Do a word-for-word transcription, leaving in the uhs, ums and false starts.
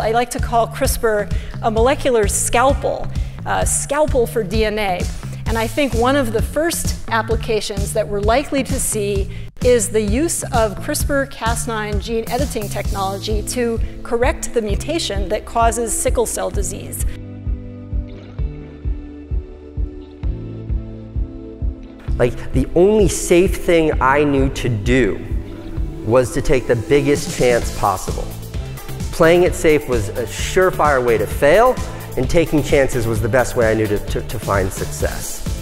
I like to call CRISPR a molecular scalpel, a scalpel for D N A. And I think one of the first applications that we're likely to see is the use of CRISPR Cas nine gene editing technology to correct the mutation that causes sickle cell disease. Like, the only safe thing I knew to do was to take the biggest chance possible. Playing it safe was a surefire way to fail, and taking chances was the best way I knew to, to, to find success.